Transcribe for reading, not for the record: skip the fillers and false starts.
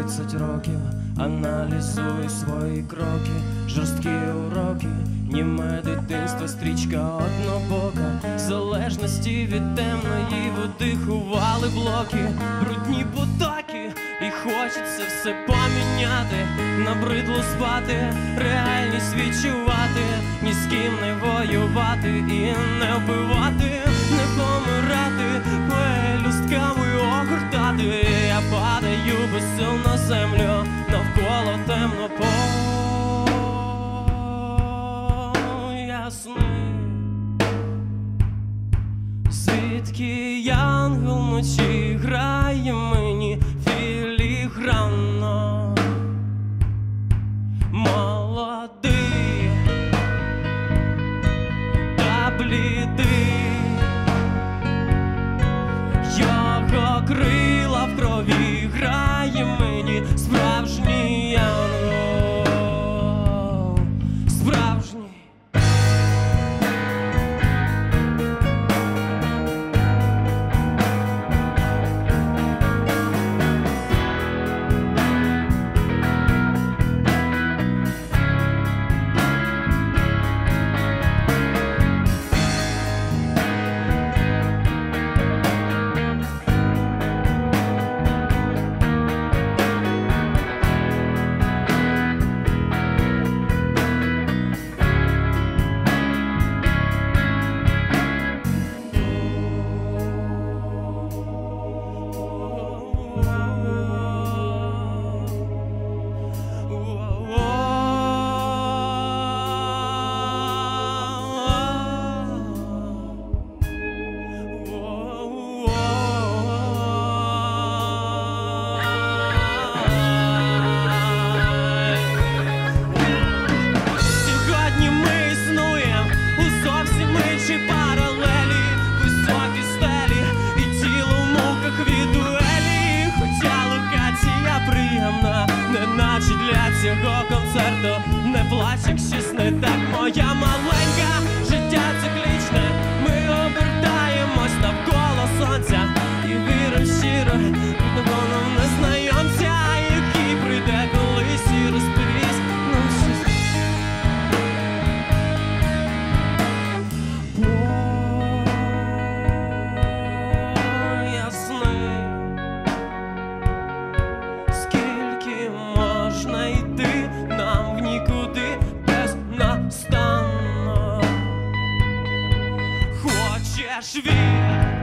20 років аналізую свої кроки, жорсткі уроки, німе дитинство, стрічка однобока. Залежності від темної води ховали блоки, брудні потоки, і хочеться все поміняти. Набридло спати, реальність відчувати, ні з ким не воювати і не вбивати, не помирати, пелюстками огортати. Я падаю без сил на землю, навколо темно поясни. Звідки янгол вночі грає мені філігранно? Молодий та блідий, його крила в крові, грає мені справжній янгол, справжній. Неначе для цього концерту не плач, як щось не так, моя маленька. Життя циклічне, ми обертаємось навколо сонця і вірим щиро нам незнайомця, який прийде колись і розповість нам щось. Поясни, можна йти нам в нікуди безнастанно. Хочеш вір?